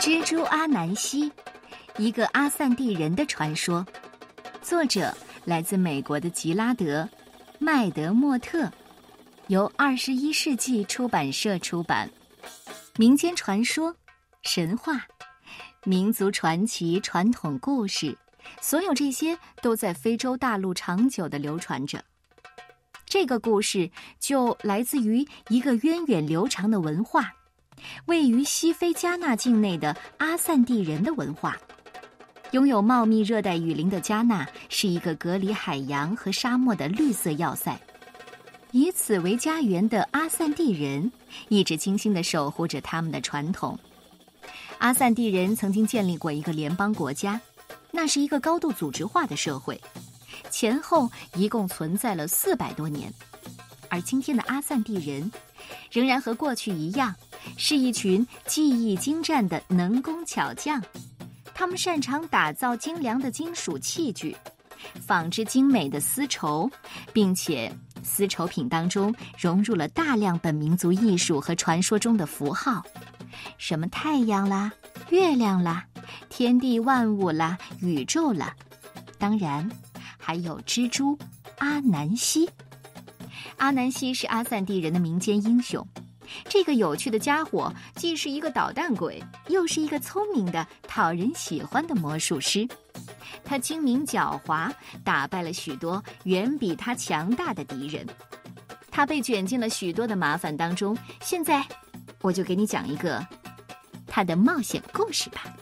蜘蛛阿南希，一个阿散蒂人的传说，作者来自美国的吉拉德·麦德莫特，由21世纪出版社出版。民间传说、神话、民族传奇、传统故事，所有这些都在非洲大陆长久地流传着。这个故事就来自于一个源远流长的文化，位于西非加纳境内的阿散蒂人的文化。拥有茂密热带雨林的加纳是一个隔离海洋和沙漠的绿色要塞，以此为家园的阿散蒂人一直精心地守护着他们的传统。阿散蒂人曾经建立过一个联邦国家，那是一个高度组织化的社会，前后一共存在了400多年。而今天的阿散蒂人仍然和过去一样，是一群技艺精湛的能工巧匠。他们擅长打造精良的金属器具，纺织精美的丝绸，并且丝绸品当中融入了大量本民族艺术和传说中的符号，什么太阳啦、月亮啦、天地万物啦、宇宙啦，当然还有蜘蛛阿南希。阿南希是阿散蒂人的民间英雄，这个有趣的家伙既是一个捣蛋鬼，又是一个聪明的、讨人喜欢的魔术师。他精明狡猾，打败了许多远比他强大的敌人。他被卷进了许多的麻烦当中。现在，我就给你讲一个他的冒险故事吧。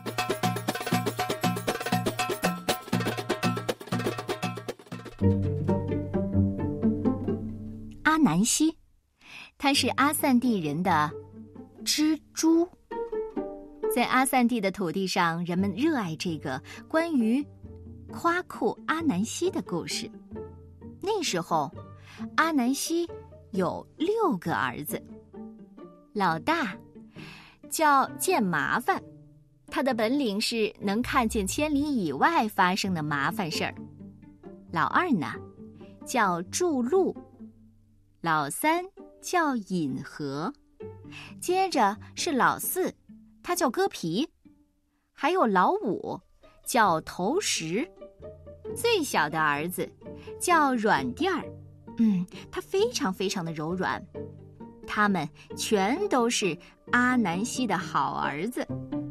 阿南希，他是阿散蒂人的蜘蛛。在阿散蒂的土地上，人们热爱这个关于夸库阿南希的故事。那时候，阿南希有6个儿子。老大叫见麻烦，他的本领是能看见千里以外发生的麻烦事儿。老二呢，叫祝禄。老三叫引河，接着是老四，他叫割皮，还有老五叫头石，最小的儿子叫软垫儿，他非常非常的柔软。他们全都是阿南希的好儿子。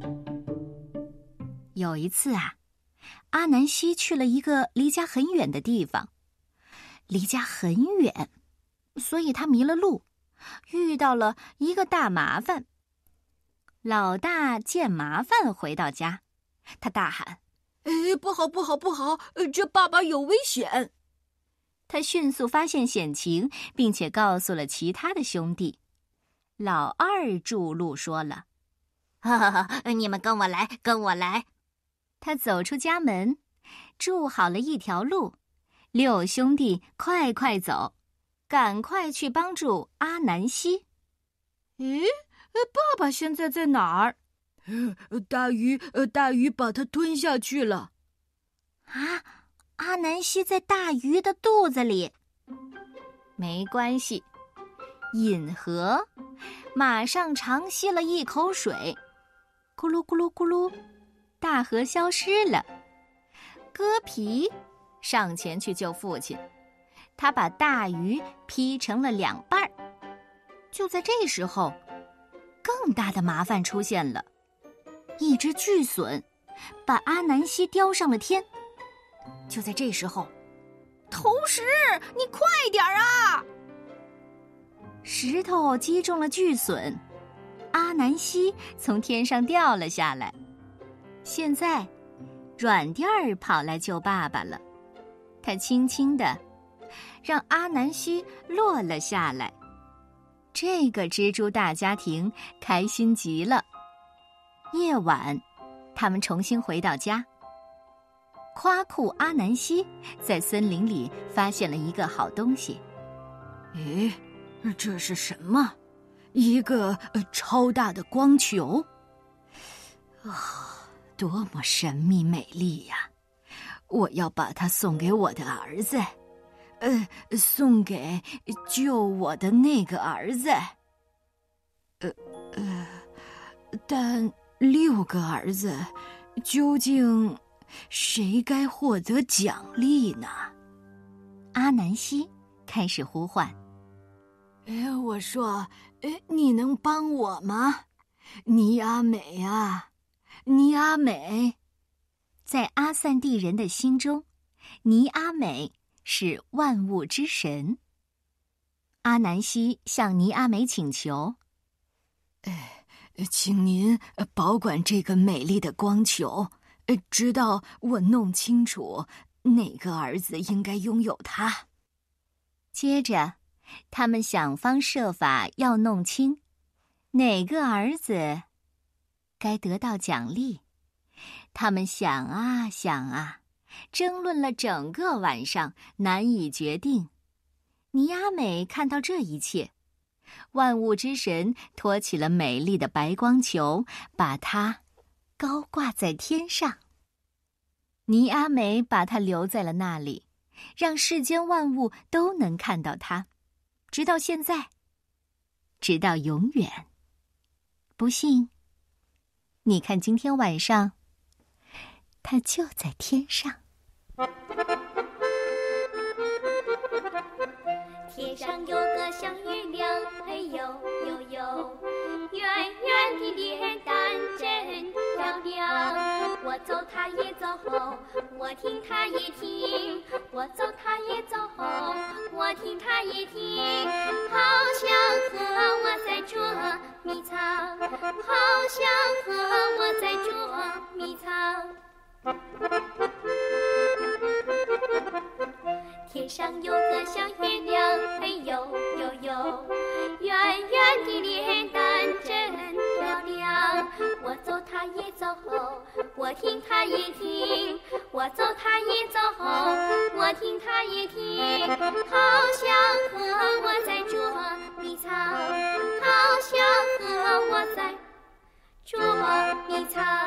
有一次啊，阿南希去了一个离家很远的地方，离家很远，所以他迷了路，遇到了一个大麻烦。老大见麻烦回到家，他大喊： 不好不好不好，这爸爸有危险！ 他迅速发现险情，并且告诉了其他的兄弟。老二祝禄说了： 你们跟我来，跟我来。 他走出家门，筑好了一条路，6兄弟快快走，赶快去帮助阿南希。 爸爸现在在哪儿？大鱼把他吞下去了。 啊，阿南希在大鱼的肚子里。 没关系，引河马上长吸了一口水，咕噜咕噜咕噜，大河消失了。割皮上前去救父亲，他把大鱼劈成了2半。就在这时候，更大的麻烦出现了，一只巨隼把阿南希叼上了天。就在这时候， 头石，你快点啊！ 石头击中了巨隼，阿南希从天上掉了下来。现在，软垫儿跑来救爸爸了，他轻轻地让阿南希落了下来。这个蜘蛛大家庭开心极了。夜晚，他们重新回到家。夸库阿南希在森林里发现了一个好东西。 这是什么？一个超大的光球。多么神秘美丽呀！我要把它送给我的儿子。送给救我的那个儿子。但 6个儿子，究竟谁该获得奖励呢？ 阿南希开始呼唤。 我说，你能帮我吗？尼阿美啊，尼阿美！ 在阿散蒂人的心中，尼阿美是万物之神。阿南希向尼阿美请求： 请您保管这个美丽的光球，直到我弄清楚哪个儿子应该拥有它。 接着，他们想方设法要弄清哪个儿子该得到奖励。他们想啊想啊，争论了整个晚上，难以决定。尼阿美看到这一切，万物之神托起了美丽的白光球，把它高挂在天上。尼阿美把它留在了那里，让世间万物都能看到它，直到现在，直到永远。不信，你看今天晚上，它就在天上。 天上有个小月亮，嘿呦呦呦，圆圆的脸蛋真漂亮。我走它也走，我听它也听，我走它也走，我听它也听。好像和我在捉迷藏，好像和我在捉迷藏。天上有个小月亮，嘿呦呦呦，圆圆的脸蛋真漂亮。我走它也走，我听它也听，我走它也走，我听它也听。好像和我在捉迷藏，好像和我在捉迷藏。